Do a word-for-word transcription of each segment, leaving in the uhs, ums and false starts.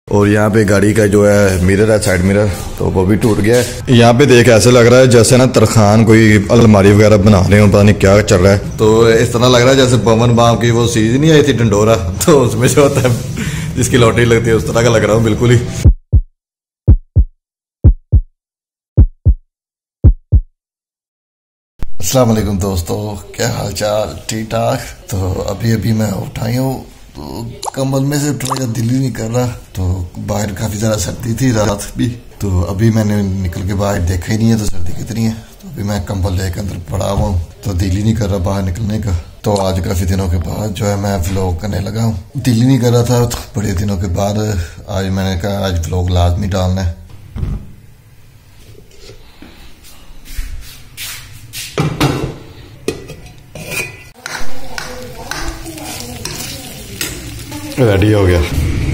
और यहाँ पे गाड़ी का जो है मिरर है, साइड मिरर, तो वो भी टूट गया है। यहाँ पे देख ऐसे लग रहा है जैसे ना तरखान कोई अलमारी वगैरह बना रहे हो, पता नहीं क्या चल रहा है। तो इस तरह लग रहा है जैसे पवन बाम की वो सीरीज नहीं आई थी डंडोरा, तो उसमें जो होता है जिसकी लॉटरी लगती है उस तरह का लग रहा हूँ बिल्कुल ही। अस्सलाम वालेकुम दोस्तों, क्या हाल चाल, ठीक ठाक। तो अभी अभी मैं उठाई हूँ, तो कम्बल में से उठने का दिल ही नहीं कर रहा। तो बाहर काफ़ी ज़्यादा सर्दी थी रात भी, तो अभी मैंने निकल के बाहर देखा ही नहीं है तो सर्दी कितनी है। तो अभी मैं कम्बल लेकर अंदर पड़ा हुआ हूँ, तो दिल ही नहीं कर रहा बाहर निकलने का। तो आज काफ़ी दिनों के बाद जो है मैं व्लॉग करने लगा हूँ, दिल ही नहीं कर रहा था। तो बड़े दिनों के बाद आज मैंने कहा आज व्लॉग लाजमी डालना है। रेडी हो गया।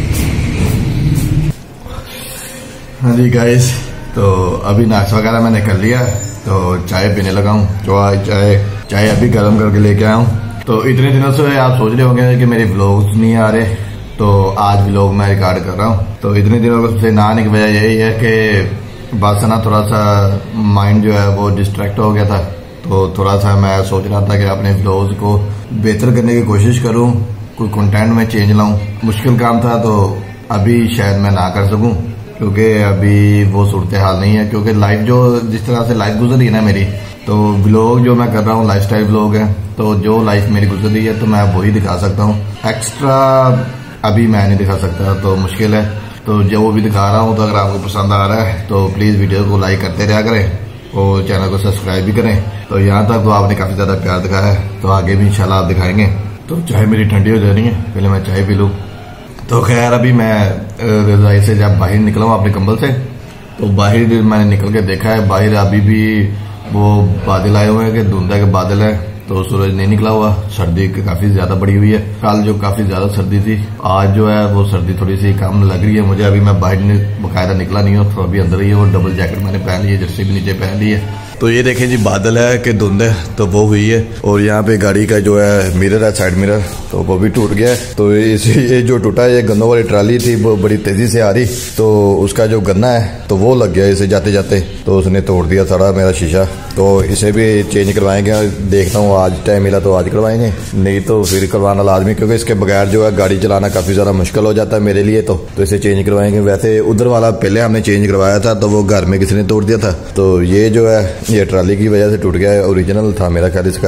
हाँ जी गाइस, तो अभी नाश्ता वगैरह मैंने कर लिया, तो चाय पीने लगा हूँ। जो आज चाय चाय अभी गर्म करके लेके आया हूँ। तो इतने दिनों से आप सोच रहे होंगे कि मेरे व्लॉग्स नहीं आ रहे, तो आज व्लॉग मैं रिकॉर्ड कर रहा हूँ। तो इतने दिनों से ना आने की वजह यही है कि बस ना थोड़ा सा माइंड जो है वो डिस्ट्रैक्ट हो गया था। तो थोड़ा सा मैं सोच रहा था कि अपने व्लॉग्स को बेहतर करने की कोशिश करूँ, कोई कंटेंट में चेंज लाऊं। मुश्किल काम था, तो अभी शायद मैं ना कर सकूं, क्योंकि अभी वो सूरत हाल नहीं है। क्योंकि लाइफ जो जिस तरह से लाइफ गुजरी है ना मेरी, तो व्लॉग जो मैं कर रहा हूँ लाइफस्टाइल व्लॉग है, तो जो लाइफ मेरी गुजरी है तो मैं वही दिखा सकता हूँ। एक्स्ट्रा अभी मैं नहीं दिखा सकता, तो मुश्किल है। तो जो वो भी दिखा रहा हूँ, तो अगर आपको पसंद आ रहा है तो प्लीज वीडियो को लाइक करते रहा करें और चैनल को सब्सक्राइब भी करें। तो यहाँ तक तो आपने काफी ज्यादा प्यार दिखाया है, तो आगे भी इंशाल्लाह आप दिखाएंगे। तो चाय मेरी ठंडी हो जा रही है, पहले मैं चाय पी लूँ। तो खैर अभी मैं रजाई से जब बाहर निकला हूँ अपने कंबल से, तो बाहर मैंने निकल के देखा है, बाहर अभी भी वो बादल आए हुए हैं कि धुंधा के बादल है, तो सूरज नहीं निकला हुआ। सर्दी काफी ज्यादा बढ़ी हुई है। कल जो काफी ज्यादा सर्दी थी, आज जो है वो सर्दी थोड़ी सी कम लग रही है मुझे। अभी मैं बाहर बाकायदा निकला नहीं हूँ, तो अभी अंदर ही है। वो डबल जैकेट मैंने पहन ली है, जर्सी भी नीचे पहन ली है। तो ये देखें जी, बादल है कि धुंध है, तो वो हुई है। और यहाँ पे गाड़ी का जो है मिरर है, साइड मिरर, तो वो भी टूट गया है। तो इस ये जो टूटा है, ये गन्नों वाली ट्राली थी, वो बड़ी तेजी से आ रही, तो उसका जो गन्ना है तो वो लग गया इसे जाते जाते, तो उसने तोड़ दिया सारा मेरा शीशा। तो इसे भी चेंज करवाएंगे, देखता हूँ आज टाइम मिला तो आज करवाएंगे, नहीं तो फिर करवाना लाजमी, क्योंकि इसके बगैर जो है गाड़ी चलाना काफी ज्यादा मुश्किल हो जाता है मेरे लिए। तो, तो इसे चेंज करवाएंगे। वैसे उधर वाला पहले हमने चेंज करवाया था, तो वो घर में किसी ने तोड़ दिया था। तो ये जो है ये ट्राली की वजह से टूट गया है, ओरिजिनल था मेरा ख्याल इसका।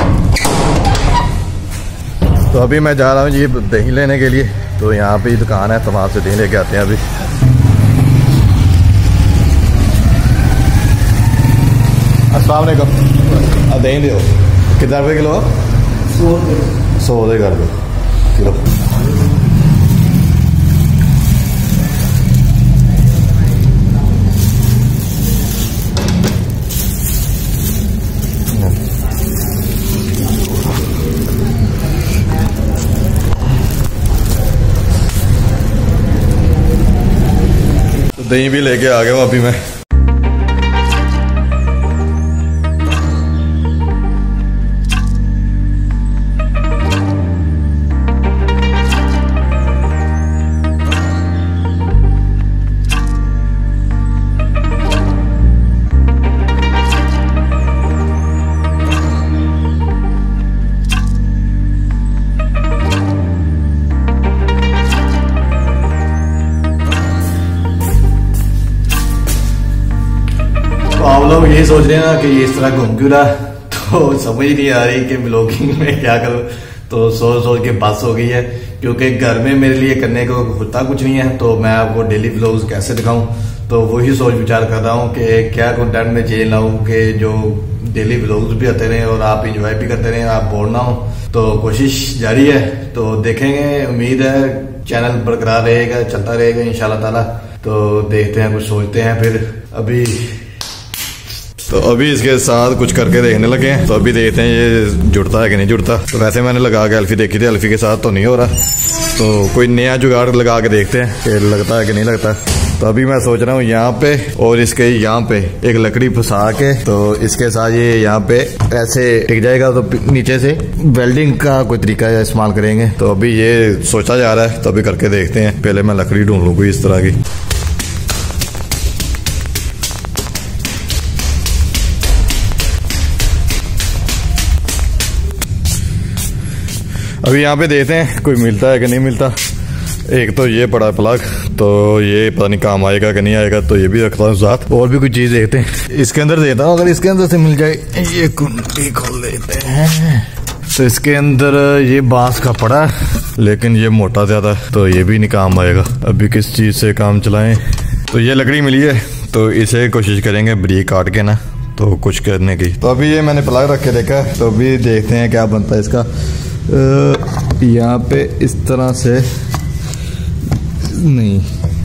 तो अभी मैं जा रहा हूँ ये दही लेने के लिए, तो यहाँ पे दुकान है, तो वहां से दही लेके आते हैं अभी। अस्सलाम वालेकुम, दही दो कितना रुपये किलो? सौ सौ दे कर दो किलो। दही भी लेके आ गया हूँ अभी मैं। आप लोग यही सोच रहे हैं ना कि ये इस तरह घूम क्यों रहा, तो समझ नहीं आ रही कि ब्लॉगिंग में क्या करूं। तो सोच सोच के बस हो गई है, क्योंकि घर में मेरे लिए करने को होता कुछ नहीं है, तो मैं आपको डेली व्लॉग्स कैसे दिखाऊं। तो वही सोच विचार कर रहा हूं कि क्या कंटेंट में चेंज लाऊं कि जो डेली व्लॉग्स भी आते रहे और आप इंजॉय भी करते रहे, आप बोर ना हो। तो कोशिश जारी है, तो देखेंगे। उम्मीद है चैनल बरकरार रहेगा, चलता रहेगा इंशाल्लाह ताला। तो देखते हैं, कुछ सोचते हैं फिर। अभी तो अभी इसके साथ कुछ करके देखने लगे हैं, तो अभी देखते हैं ये जुड़ता है कि नहीं जुड़ता। तो वैसे मैंने लगा के अल्फी देखी थी, अल्फी के साथ तो नहीं हो रहा। तो कोई नया जुगाड़ लगा के देखते हैं कि लगता है कि नहीं लगता। तो अभी मैं सोच रहा हूँ यहाँ पे और इसके यहाँ पे एक लकड़ी फंसा के तो इसके साथ ये यहाँ पे ऐसे टिक जाएगा, तो नीचे से वेल्डिंग का कोई तरीका इस्तेमाल करेंगे। तो अभी ये सोचा जा रहा है, तो अभी करके देखते हैं। पहले मैं लकड़ी ढूंढ लूँ कोई इस तरह की। अभी यहाँ पे देखते हैं कोई मिलता है कि नहीं मिलता। एक तो ये पड़ा प्लग, तो ये पता नहीं काम आएगा कि नहीं आएगा, तो ये भी रखता हूँ साथ। और भी कुछ चीज देखते हैं, इसके अंदर देता हूँ, अगर इसके अंदर से मिल जाए। ये कुंडी खोल लेते हैं, तो इसके अंदर ये बांस का पड़ा, लेकिन ये मोटा ज्यादा, तो ये भी नहीं काम आएगा। अभी किस चीज से काम चलाएं। तो ये लकड़ी मिली है, तो इसे कोशिश करेंगे बरीक काट के ना तो कुछ करने की। तो अभी ये मैंने प्लग रख के देखा, तो अभी देखते हैं क्या बनता है इसका। यहाँ पे इस तरह से नहीं,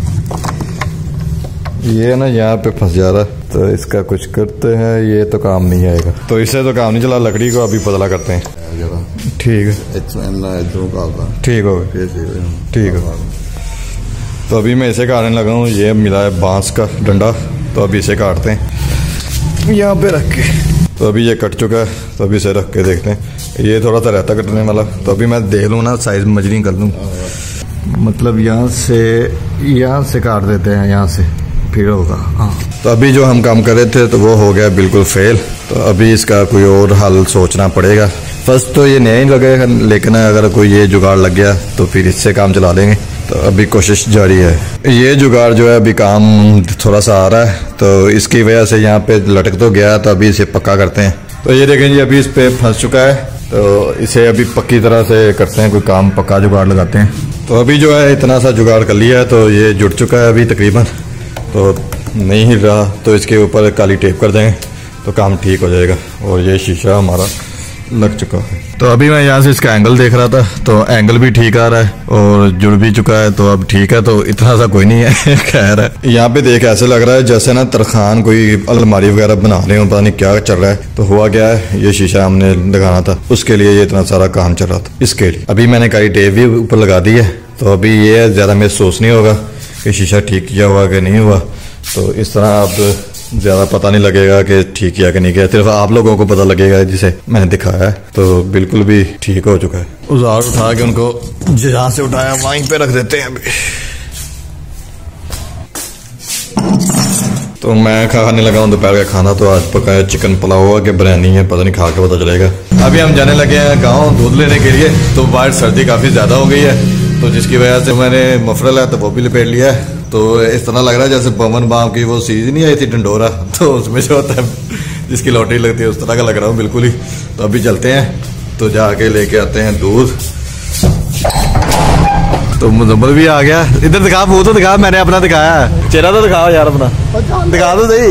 ये ना यहाँ पे फंस जा रहा, तो इसका कुछ करते हैं। ये तो काम नहीं आएगा, तो इससे तो काम नहीं चला। लकड़ी को अभी पतला करते हैं। ठीक है, ठीक हो ठीक है। तो अभी मैं इसे काटने लगा हूँ। ये मिला है बांस का डंडा, तो अभी इसे काटते हैं यहाँ पे रख के। तो अभी ये कट चुका है, तो अभी इसे रख के देखते हैं। ये थोड़ा सा रहता कटने वाला, तो अभी मैं देख लूँ ना, साइज मजरी कर लूँ। मतलब यहाँ से यहाँ से काट देते हैं, यहाँ से फिर होगा। हाँ, तो अभी जो हम काम कर रहे थे तो वो हो गया बिल्कुल फेल। तो अभी इसका कोई और हल सोचना पड़ेगा। फर्स्ट तो ये नया ही लगेगा, लेकिन अगर कोई ये जुगाड़ लग गया तो फिर इससे काम चला लेंगे। तो अभी कोशिश जारी है। ये जुगाड़ जो है अभी काम थोड़ा सा आ रहा है, तो इसकी वजह से यहाँ पे लटक तो गया, तो अभी इसे पक्का करते हैं। तो ये देखें जी, अभी इस पे फंस चुका है, तो इसे अभी पक्की तरह से करते हैं, कोई काम पक्का जुगाड़ लगाते हैं। तो अभी जो है इतना सा जुगाड़ कर लिया है, तो ये जुड़ चुका है अभी तकरीबन, तो नहीं हिल रहा। तो इसके ऊपर काली टेप कर देंगे तो काम ठीक हो जाएगा। और ये शीशा हमारा लग चुका है। तो अभी मैं यहाँ से इसका एंगल देख रहा था, तो एंगल भी ठीक आ रहा है और जुड़ भी चुका है, तो अब ठीक है। तो इतना सा कोई नहीं है। खैर है, यहाँ पे देख ऐसे लग रहा है जैसे ना तरखान कोई अलमारी वगैरह बना रहे हो, पता नहीं क्या चल रहा है। तो हुआ क्या है, ये शीशा हमने लगाना था, उसके लिए ये इतना सारा काम चल रहा था। इसके लिए अभी मैंने काली टेप भी ऊपर लगा दी है, तो अभी ये ज्यादा महसूस नहीं होगा कि शीशा ठीक किया हुआ कि नहीं हुआ। तो इस तरह अब ज्यादा पता नहीं लगेगा कि ठीक किया कि नहीं किया, सिर्फ आप लोगों को पता लगेगा जिसे मैंने दिखाया है। तो बिल्कुल भी ठीक हो चुका है। औजार उठा के उनको जहां से उठाया वहीं पे रख देते हैं अभी। तो मैं खाने लगा हूँ दोपहर का खाना। तो आज पकाया चिकन पुलाव के बिरयानी है, पता नहीं खा के पता चलेगा। अभी हम जाने लगे हैं गाँव दूध लेने के लिए। तो बाहर सर्दी काफी ज्यादा हो गई है, तो जिसकी वजह से मैंने मफरल है तो वो भी लपेट लिया है। तो इस तरह लग रहा है जैसे पवन बाम की वो सीज नहीं आई थी डंडोरा, तो उसमें जो होता है जिसकी लॉटरी लगती है उस तरह का लग रहा हूँ बिल्कुल ही। तो अभी चलते हैं, तो जाके लेके आते हैं दूध। तो मुजम्मल भी आ गया। इधर दिखा, मुंह तो दिखा, मैंने अपना दिखाया है, चेहरा तो दिखाओ यार अपना, दिखा दो सही।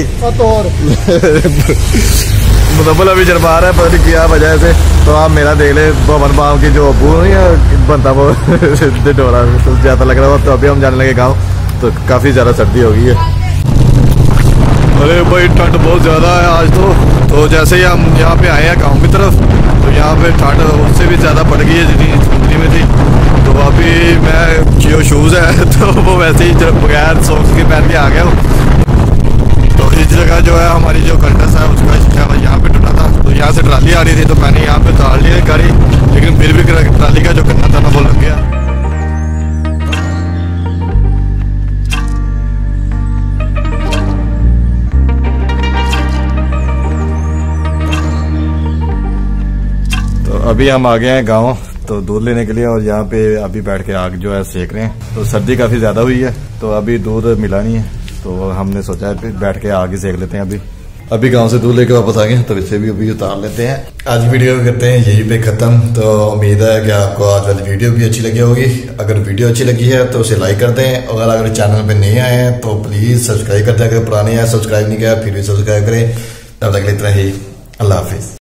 मुजम्मल अभी शर्मा रहा है, पता नहीं क्या वजह से। तो आप मेरा देख ले, पवन बाम की जो अबू बनता वो डंडोरा तो ज्यादा लग रहा हो। तो अभी हम जाने लगे गाँव, तो काफी ज्यादा सर्दी हो गई है। अरे भाई ठंड बहुत ज्यादा है आज तो। तो जैसे ही हम यहाँ पे आए हैं गाँव की तरफ, तो यहाँ पे ठंड उससे भी ज्यादा बढ़ गई है जितनी ठंडी में थी। तो अभी मैं जो शूज है तो वो वैसे ही बगैर सॉक्स के पहन के आ गया हूँ। तो इस जगह जो है हमारी जो कंडस है उसका शीशा यहाँ पे टूटा था, तो यहाँ से ट्राली आ रही थी, तो मैंने यहाँ पे उतार लिया गाड़ी, लेकिन फिर भी ट्राली का जो करना था ना वो लग गया। अभी हम आ गए हैं गांव, तो दूध लेने के लिए। और यहाँ पे अभी बैठ के आग जो है सेक रहे हैं। तो सर्दी काफी ज्यादा हुई है, तो अभी दूध मिला नहीं है, तो हमने सोचा है बैठ के आग ही सेक लेते हैं। अभी अभी गांव से दूध लेके वापस आ गए, तो इससे भी अभी उतार लेते हैं। आज वीडियो करते हैं यहीं पे खत्म। तो उम्मीद है कि आपको आज वाली वीडियो भी अच्छी लगी होगी। अगर वीडियो अच्छी लगी है तो उसे लाइक कर दें, और अगर चैनल पे नए आए हैं तो प्लीज सब्सक्राइब कर दें। अगर पुराने हैं सब्सक्राइब नहीं किया फिर भी सब्सक्राइब करें। तब तक इतना ही, अल्लाह हाफिज।